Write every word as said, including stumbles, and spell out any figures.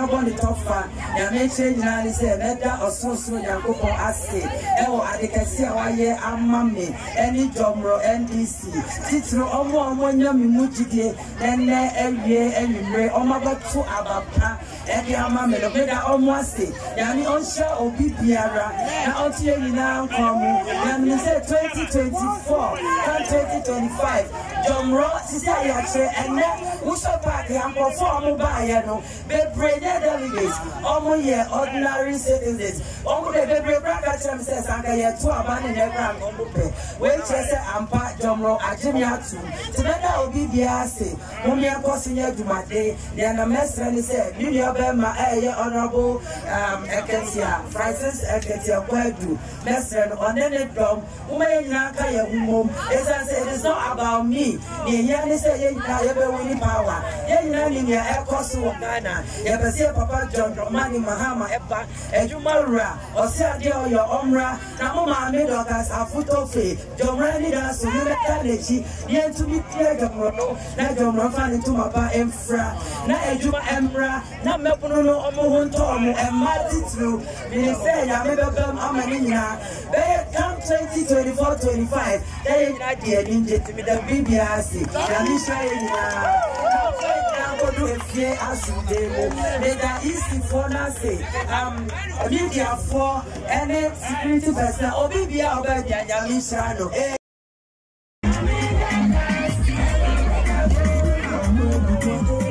mabɔ ne tɔfa ya me change na ne sɛ mɛda ɔsorosoro Nyankopɔn ase ɛwɔ adekɛse a wayɛ ama me ɛne Jomoro N D C titiro ɔmo ɔmo nya me mu gidie nɛnɛ ɛwie ɛnwumre ɔmo abɛto abapa ɛde ama me no meda ɔmo ase ya me ɔnhyɛ obi biara na ɔte nyinaa nkwa mu ya me sɛ twenty twenty-four and twenty twenty-five Jomoro sisi ayakye ɛnɛ Usho Park yankofo ɔmo baayɛ no bebree nyɛ delegates ɔmo yɛ ordinary citizens ɔmo de bebree bra ka kyerɛ me sɛ sanka yɛ to aba ne ne bra ɔmo pɛ wei kyerɛ sɛ ampa Jomoro agye me ato te bɛda obi biara se mo meɛnkɔ so nyɛ adwumade deɛ na mɛsrɛ ne sɛ ne nua bɛma ɛyɛ honorable um, Eketia Francis Eketia Kwadu mɛsrɛ no ɔne ne dɔm womɛyɛ nyinaa ka yɛ humom ɛsiane sɛ it is not about me ne yɛ ne sɛ yɛ nyinaa yɛbɛwo ni power yɛ nyinaa ne nea ɛkɔ so wɔ Ghana yɛbɛsɛ Papa John Dramani Mahama ɛba adwuma wura ɔsɛ adeɛ ɔyɛ ɔmra na mo maame Dorcas Afo-Toffey Jomoro ne da so yɛbɛka n'akyi yɛntumi tie Jomoro no na Jomoro fa ne ntoma pa ɛmfra na adwuma ɛmra na mmɛpono no ɔmo ho ntɔ ɔmo ɛmma titiro mene sɛ nyame bɛbɛm ama ne nyinaa bɛyɛ come twenty twenty-four twenty-five na yɛ nyinaa deɛ ani ngye tumi da biribiara ase nyame hyira yɛ nyinaa do a fear as you did. May that easy for Nancy. Um, media for any security person. Or maybe I'll bet Yamishano. Eh.